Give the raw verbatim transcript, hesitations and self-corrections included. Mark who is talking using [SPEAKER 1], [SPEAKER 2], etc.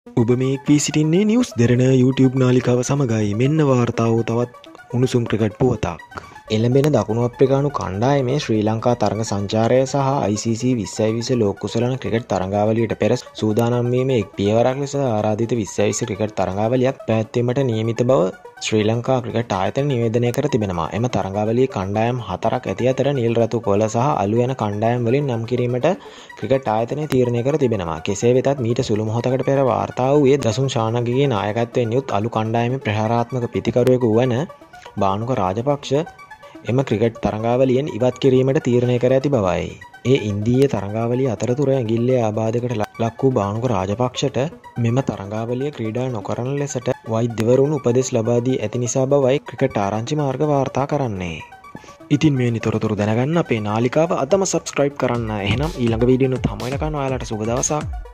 [SPEAKER 1] ඔබ මේ වී සිටින්නේ නිවුස් දෙරණ YouTube නාලිකාව සමගයි. මෙන්න වාර්තාව තවත් උණුසුම් ක්‍රිකට් පුවතක්. එළඹෙන දකුණු අප්‍රිකානු කණ්ඩායමේ ශ්‍රී ලංකා තරඟ සංචාරය සහ I C C විස්සයි විස්ස ලෝක කුසලාන ක්‍රිකට් තරඟාවලියට පෙර සූදානම් වීමේ එක් පියවරක් ලෙස ආරාධිත විස්සයි විස්ස ක්‍රිකට් තරඟාවලියක් පැවැත්වීමට නියමිත බව ශ්‍රී ලංකා ක්‍රිකට් ආයතනය නිවේදනය කර තිබෙනවා. එම තරඟාවලියේ කණ්ඩායම් හතරක් ඇති අතර නිල් රතු කොළ සහ අලු යන කණ්ඩායම් වලින් නම් කිරීමට ක්‍රිකට් ආයතනය තීරණය කර තිබෙනවා. කෙසේ වෙතත් මීට සුළු මොහොතකට පෙර වාර්තා වූයේ දසුන් ශානගගේ නායකත්වයෙන් යුත් අලු කණ්ඩායමේ ප්‍රහාරාත්මක පිතිකරුවෙකු වන බානුක රාජපක්ෂ එම ක්‍රිකට් තරඟාවලියෙන් ඉවත් කිරීමට තීරණය කර ඇති බවයි. ඒ ඉන්දීය තරඟාවලිය අතරතුර ඇඟිල්ලේ ආබාධයකට ලක් වූ බානුක රාජපක්ෂට මෙම තරඟාවලිය ක්‍රීඩා නොකරන ලෙසට වෛද්‍යවරුන් උපදෙස් ලබා දී ඇති නිසා බවයි ක්‍රිකට් ආරංචි මාර්ග වාර්තා කරන්නේ. ඉතින් මේ නිතරතුරු දැනගන්න අපේ නාලිකාව අදම සබ්ස්ක්‍රයිබ් කරන්න. එහෙනම් ඊළඟ වීඩියෝ එකත් හමු වෙනකන් ඔයාලට සුබ දවසක්.